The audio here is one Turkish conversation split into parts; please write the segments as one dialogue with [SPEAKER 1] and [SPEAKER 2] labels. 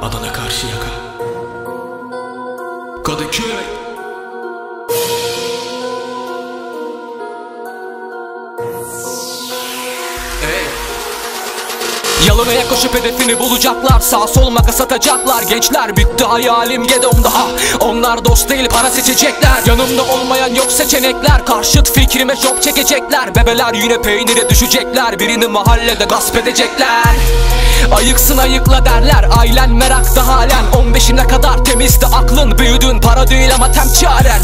[SPEAKER 1] Adana Karşıyaka, Kadıköy.
[SPEAKER 2] Yalova'ya koşup hedefini bulacaklar, sağ sol makas atacaklar. Gençler bitti hayalim Gedom'da, onlar dost değil para seçecekler. Yanımda olmayan yok seçenekler, karşıt fikrime şok çekecekler. Bebeler yine peynire düşecekler, birini mahallede gasp edecekler. Ayıksın ayıkla derler, ailen merakta halen. 15'ine kadar temizdi aklın, büyüdün para değil ama temçaren.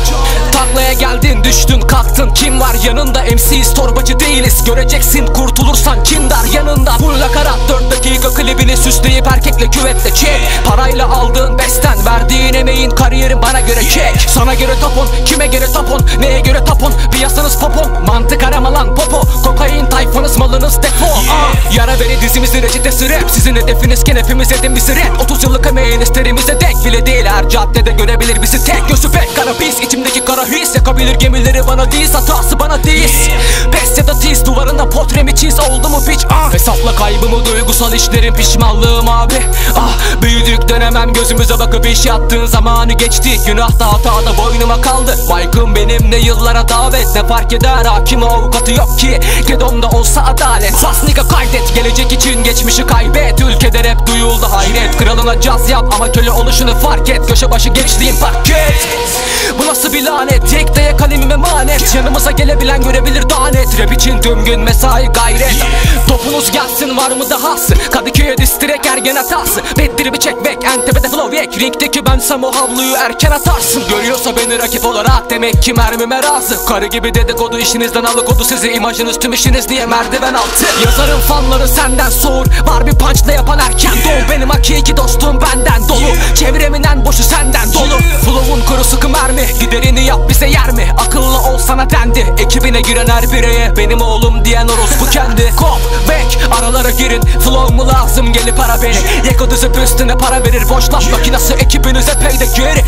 [SPEAKER 2] Taklaya geldin düştün kalktın, kim var yanında? MC'yiz torbacı değiliz, göreceksin kurtulursan kindar yanında. Full nakarat 4 dakika klibini süsleyip erkekle küvetle çek. Parayla aldığın besten, verdiğin emeğin kariyerin bana göre kek. Sana göre tapon, kime göre tapon, neye göre tapon? Piyasanız popon, mantık arama lan popo. Kokain tayfanız malınız depo. Yara beni dizimizin reçetesi rap, sizin hedefiniz hepimiz edin rap. 30 yıllık emeğiniz terimize denk bile değil, her caddede görebilir bizi tek. Gözü pek kara pis, içimdeki kara his yakabilir gemileri bana diz, hatası bana diz. Pes ya da tiz, duvarında potremi çiz, oldu mu piç? Hesapla kaybımı, duygusal işlerin pişmanlığım abi. Büyüdük dönemem, gözümüze bakıp iş yaptığın zamanı geçti. Günahta hatada boynuma kaldı, baygın benim ne yıllara davet. Ne fark eder hakim avukatı yok ki, Gedom'da olsa adalet. Sasnika kaydet, gelecek için geçmişi kaybet. Ülkede rap duyuldu hayret, kralına caz yap ama köle oluşunu fark et. Köşe başı gençliğin paket, bu nasıl bir lanet? Tek daya kalemime manet, yanımıza gelebilen görebilir daha net. Rap için tüm gün mesai gayret. Topunuz gelsin, var mı dahası? Kadıköy'e distirek ergen hatası. Beddirimi çekmek, en tepede flow yek. Ringdeki bensem o havluyu erken atarsın. Görüyorsa beni rakip olarak, demek ki mermime razı. Karı gibi dedikodu işinizden alıkodu sizi, imajınız tüm işiniz diye merdiven altı. Yazarın fanları senden soğur, var bir punchla yapan erken doğu. Benim hakiki dostum benden dolu, çevremin en boşu senden dolu. Flow'un kuru sıkı mermi, giderini yap bize yer mi? Akıllı ol sana dendi, ekibine giren her bireye benim oğlum diyen orospu kendi. Kop, bek, aralara girin, flow mu lazım gelip ara beni. Yeko düzüp üstüne para verir, boş laf makinası ekibinize peyde geri.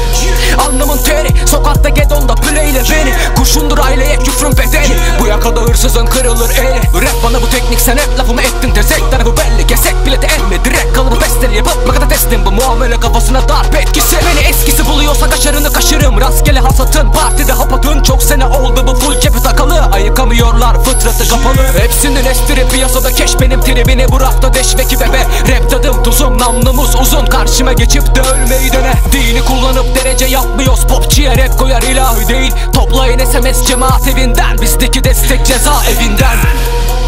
[SPEAKER 2] Alnımın teri, sokakta Gedom'da playle beni. Kurşundur aileye küfrün bedeli, bu yakada hırsızın kırılır eli. Rap bana bu teknik, sen hep lafımı ettin tezek. Tane bu belli, gesek bile de elme direkt kalıbı besteli yapıp makata teslim, bu muamele kafasına darp etkisi. Beni eskisi buluyorsa kaşarını kaşırım, rastgele hasatın partide hapatın. Çok sene oldu bu full kepi takalı, ayıkamıyorlar fıtratı kapalı. Hepsinin estiri piyasada keş, benim tribini bırak da deşveki bebe. Rap tadım tuzum, namlumuz uzun, karşıma geçip de ölmeyi dene. Dini kullanıp derece yapmıyoruz, popçuya rap koyar ilahi değil. Toplayın SMS cemaat evinden, bizdeki destek ceza evinden.